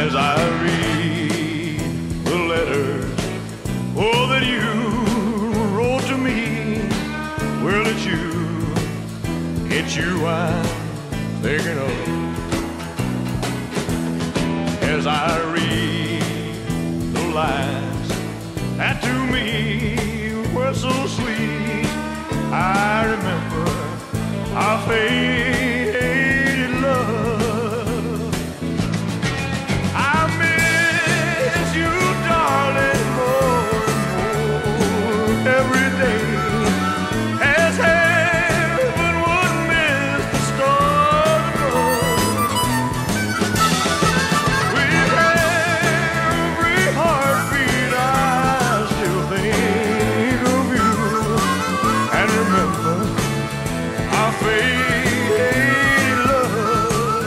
as I read the letters, oh, that you wrote to me. Well, it's you I'm thinking of. As I read the lines that to me were so sweet, I remember our faded love. I miss you, darling, more and more every day. As heaven would miss the stars above. With every heartbeat I still think of you and remember our faded love.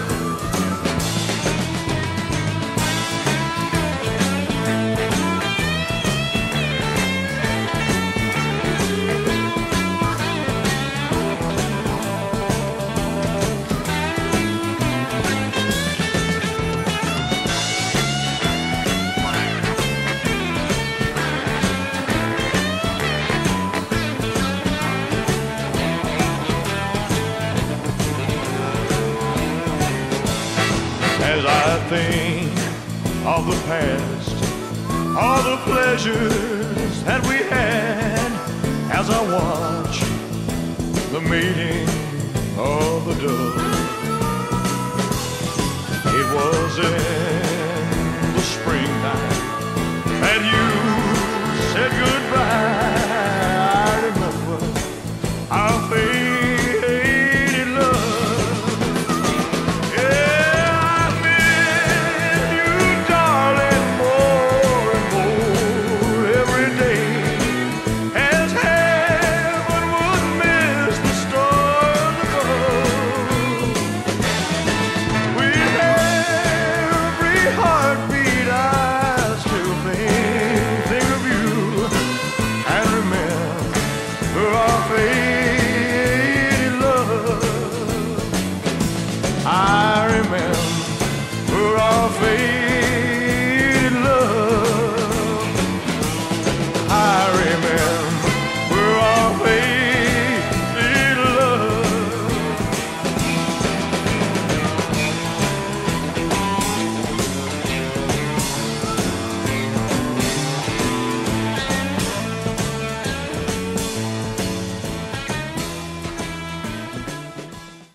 As I think of the past, all the pleasures that we had, as I watch the mating of the dove. It was in the springtime that you said goodbye. I remember our faded love. Yeah, I miss you, darling, more and more every day. As heaven would miss the stars above. With every heartbeat I still think of you and remember our fate.